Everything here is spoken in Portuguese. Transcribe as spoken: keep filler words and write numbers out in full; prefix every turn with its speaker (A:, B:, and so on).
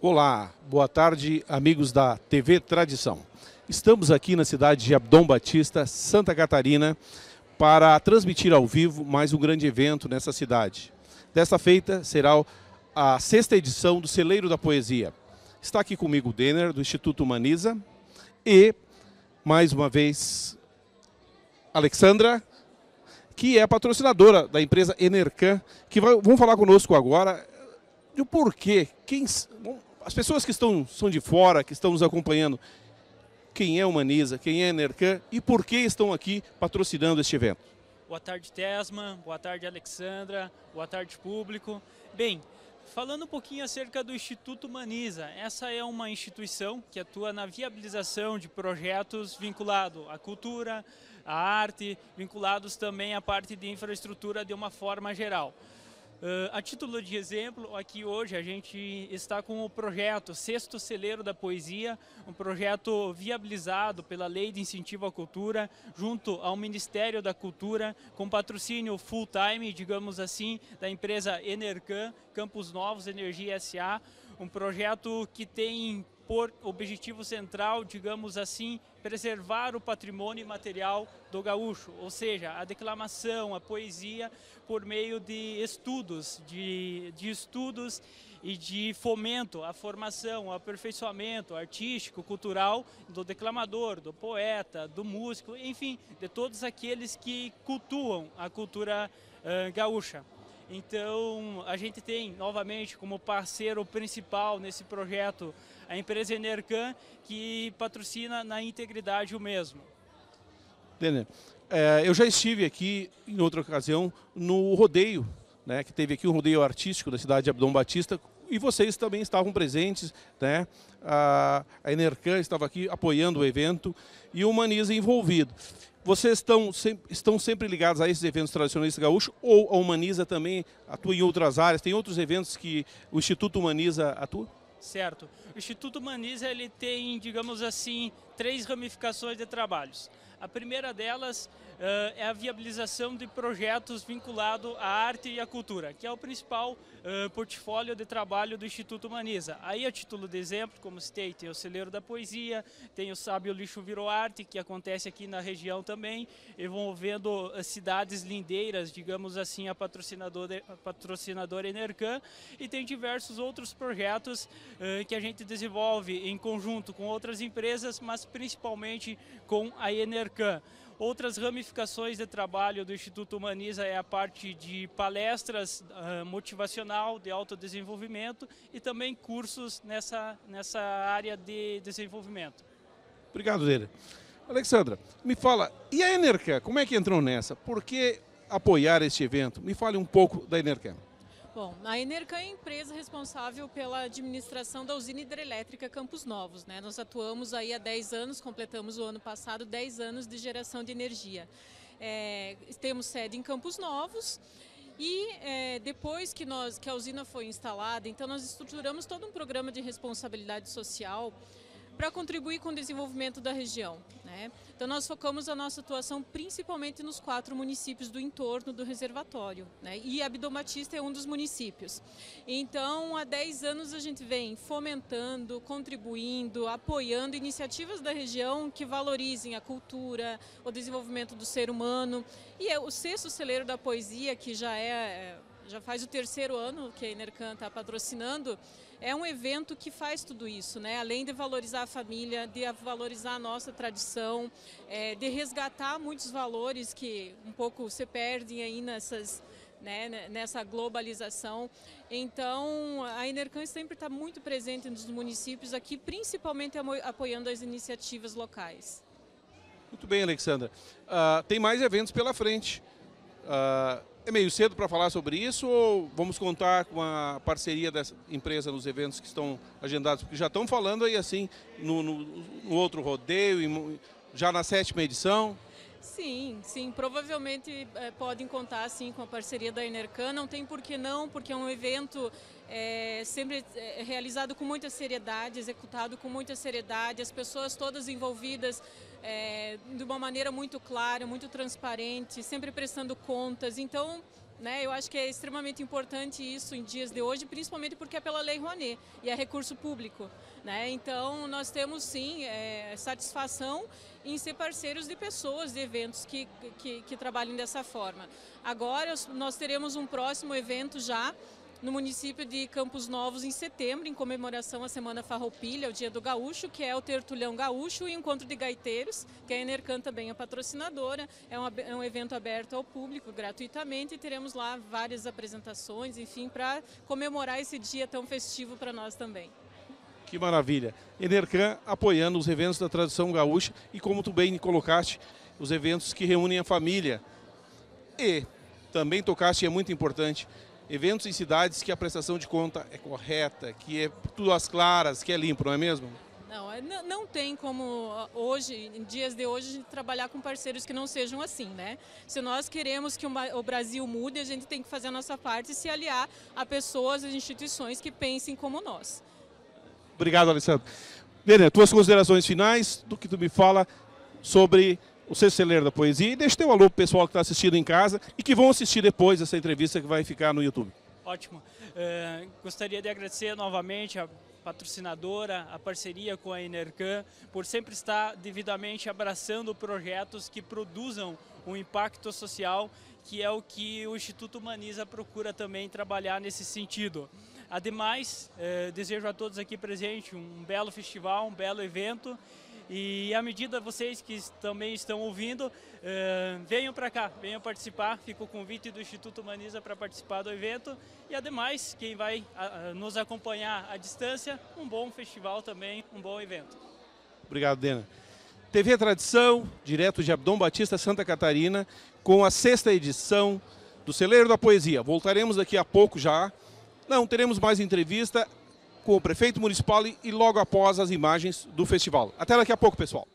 A: Olá, boa tarde, amigos da T V Tradição. Estamos aqui na cidade de Abdom Batista, Santa Catarina, para transmitir ao vivo mais um grande evento nessa cidade. Desta feita será a sexta edição do Celeiro da Poesia. Está aqui comigo o Denner, do Instituto Humaniza, e, mais uma vez, Alexandra, que é a patrocinadora da empresa Enercan, que vai, vão falar conosco agora do porquê, quem, as pessoas que estão, são de fora, que estão nos acompanhando, quem é Humaniza, quem é Enercan e por que estão aqui patrocinando este evento.
B: Boa tarde, Tesma, boa tarde, Alexandra, boa tarde, público. Bem, falando um pouquinho acerca do Instituto Humaniza, essa é uma instituição que atua na viabilização de projetos vinculados à cultura, à arte, vinculados também à parte de infraestrutura de uma forma geral. Uh, a título de exemplo, aqui hoje a gente está com o projeto Sexto Celeiro da Poesia, um projeto viabilizado pela Lei de Incentivo à Cultura, junto ao Ministério da Cultura, com patrocínio full-time, digamos assim, da empresa Enercan, Campos Novos Energia S A, um projeto que tem por objetivo central, digamos assim, preservar o patrimônio imaterial do gaúcho, ou seja, a declamação, a poesia, por meio de estudos, de, de estudos e de fomento à formação, ao aperfeiçoamento artístico, cultural do declamador, do poeta, do músico, enfim, de todos aqueles que cultuam a cultura uh, gaúcha. Então, a gente tem, novamente, como parceiro principal nesse projeto, a empresa Enercan, que patrocina na integridade o mesmo.
A: Denner, é, eu já estive aqui, em outra ocasião, no rodeio, né, que teve aqui um rodeio artístico da cidade de Abdom Batista, e vocês também estavam presentes, né? A, a Enercan estava aqui apoiando o evento e o Humaniza envolvido. Vocês estão, estão sempre ligados a esses eventos tradicionalistas gaúchos ou a Humaniza também atua em outras áreas? Tem outros eventos que o Instituto Humaniza atua?
B: Certo. O Instituto Humaniza ele tem, digamos assim, três ramificações de trabalhos. A primeira delas uh, é a viabilização de projetos vinculados à arte e à cultura, que é o principal uh, portfólio de trabalho do Instituto Humaniza. Aí, a título de exemplo, como citei, tem o Celeiro da Poesia, tem o Sabe o Lixo Virou Arte, que acontece aqui na região também, envolvendo uh, cidades lindeiras, digamos assim, a patrocinadora, a patrocinadora Enercan, e tem diversos outros projetos uh, que a gente desenvolve em conjunto com outras empresas, mas principalmente com a Enercan. Outras ramificações de trabalho do Instituto Humaniza é a parte de palestras uh, motivacional, de autodesenvolvimento e também cursos nessa, nessa área de desenvolvimento.
A: Obrigado, Denner. Alexandra, me fala, e a Enercan, como é que entrou nessa? Por que apoiar este evento? Me fale um pouco da Enercan.
C: Bom, a Enercan é a empresa responsável pela administração da usina hidrelétrica Campos Novos, né? Nós atuamos aí há dez anos, completamos o ano passado dez anos de geração de energia. É, temos sede em Campos Novos e é, depois que, nós, que a usina foi instalada, então nós estruturamos todo um programa de responsabilidade social para contribuir com o desenvolvimento da região, né? Então nós focamos a nossa atuação principalmente nos quatro municípios do entorno do reservatório, né? E Abdom Batista é um dos municípios. Então há dez anos a gente vem fomentando, contribuindo, apoiando iniciativas da região que valorizem a cultura, o desenvolvimento do ser humano. E é o Sexto Celeiro da Poesia, que já é... já faz o terceiro ano que a Enercan está patrocinando, é um evento que faz tudo isso, né? Além de valorizar a família, de valorizar a nossa tradição, é, de resgatar muitos valores que um pouco se perdem aí nessas, né, nessa globalização. Então, a Enercan sempre está muito presente nos municípios aqui, principalmente apoiando as iniciativas locais.
A: Muito bem, Alexandra. Uh, tem mais eventos pela frente. Uh, É meio cedo para falar sobre isso ou vamos contar com a parceria dessa empresa nos eventos que estão agendados? Porque já estão falando aí assim no, no, no outro rodeio, já na sétima edição.
C: Sim, sim, provavelmente é, podem contar sim com a parceria da Enercan, não tem por que não, porque é um evento é, sempre é, realizado com muita seriedade, executado com muita seriedade, as pessoas todas envolvidas é, de uma maneira muito clara, muito transparente, sempre prestando contas, então né? Eu acho que é extremamente importante isso em dias de hoje, principalmente porque é pela Lei Rouanet e é recurso público, né? Então nós temos sim é, satisfação em ser parceiros de pessoas, de eventos que, que, que trabalhem dessa forma. Agora nós teremos um próximo evento já no município de Campos Novos em setembro, em comemoração à Semana Farroupilha, o Dia do Gaúcho, que é o Tertulhão Gaúcho e o Encontro de Gaiteiros, que a Enercan também é patrocinadora. É um, é um evento aberto ao público gratuitamente e teremos lá várias apresentações, enfim, para comemorar esse dia tão festivo para nós também.
A: Que maravilha! Enercan apoiando os eventos da tradição gaúcha e, como tu bem colocaste, os eventos que reúnem a família. E também tocaste, é muito importante, eventos em cidades que a prestação de conta é correta, que é tudo às claras, que é limpo, não é mesmo?
C: Não, não tem como hoje, em dias de hoje, a gente trabalhar com parceiros que não sejam assim, né? Se nós queremos que o Brasil mude, a gente tem que fazer a nossa parte e se aliar a pessoas, a instituições que pensem como nós.
A: Obrigado, Alessandro. Dênia, tuas considerações finais do que tu me fala sobre o Sexto Celeiro da Poesia e deixa teu alô pro pessoal que está assistindo em casa e que vão assistir depois essa entrevista que vai ficar no YouTube.
B: Ótimo. Uh, gostaria de agradecer novamente a patrocinadora, a parceria com a Enercan, por sempre estar devidamente abraçando projetos que produzam um impacto social, que é o que o Instituto Humaniza procura também trabalhar nesse sentido. Ademais, eh, desejo a todos aqui presentes um belo festival, um belo evento. E à medida vocês que também estão ouvindo, uh, venham para cá, venham participar. Fica o convite do Instituto Humaniza para participar do evento. E ademais, quem vai uh, nos acompanhar à distância, um bom festival também, um bom evento.
A: Obrigado, Dênia. T V Tradição, direto de Abdom Batista, Santa Catarina, com a sexta edição do Celeiro da Poesia. Voltaremos daqui a pouco já. Não, teremos mais entrevista com o prefeito municipal e logo após as imagens do festival. Até daqui a pouco, pessoal.